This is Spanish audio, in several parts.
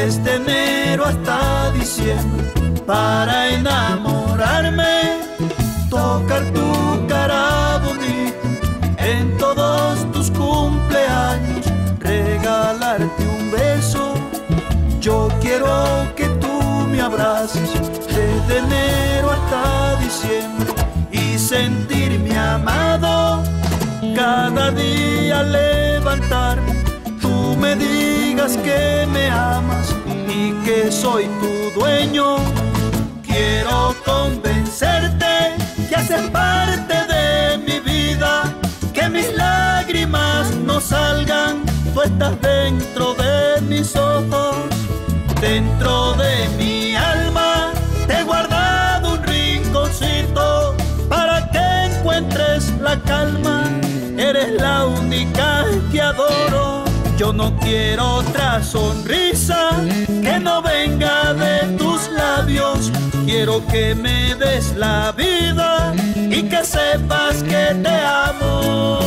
desde enero hasta diciembre, para enamorarme, tocar tu cara bonita en todos tus cumpleaños, regalarte un beso. Yo quiero que tú me abraces desde enero hasta diciembre y sentirme amado cada día al levantarme. Tú me digas que me amas y que soy tu dueño. Quiero convencerte que haces parte de mi vida, que mis lágrimas no salgan. Tú estás dentro de mis ojos, dentro de mi alma. Te he guardado un rinconcito para que encuentres la calma. Eres la única que adoro. Yo no quiero otra sonrisa que no venga de tus labios. Quiero que me des la vida y que sepas que te amo.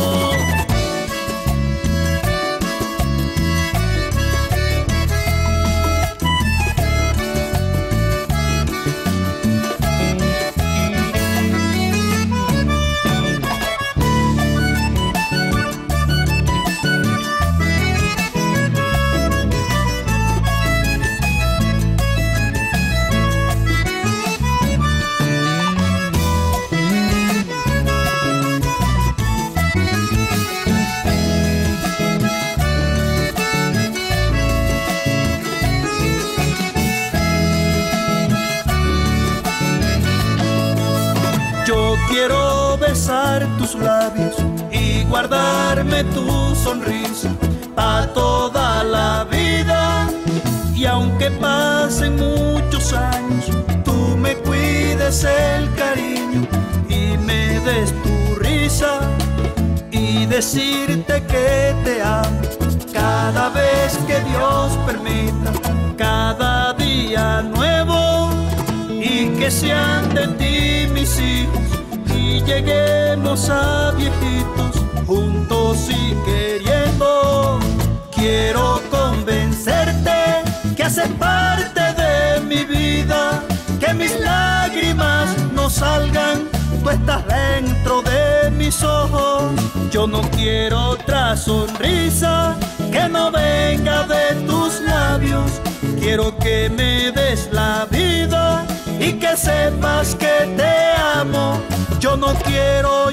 Yo quiero besar tus labios y guardarme tu sonrisa pa' toda la vida. Y aunque pasen muchos años, tú me cuides el cariño y me des tu risa. Y decirte que te amo cada vez que Dios permita, cada día nuevo. Y que sean de ti mis hijos y lleguemos a viejitos juntos y queriendo. Quiero convencerte que haces parte de mi vida, que mis lágrimas no salgan. Tú estás dentro de mis ojos. Yo no quiero otra sonrisa que no venga de tus labios. Quiero que me des la vida y que sepas que te amo. Yo no quiero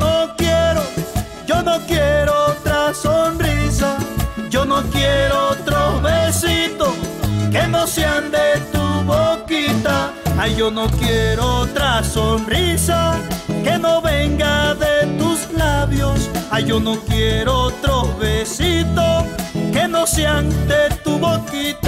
otra sonrisa. Yo no quiero otros besitos que no sean de tu boquita. Ay, yo no quiero otra sonrisa que no venga de tus labios. Ay, yo no quiero otros besitos que no sean de tu boquita.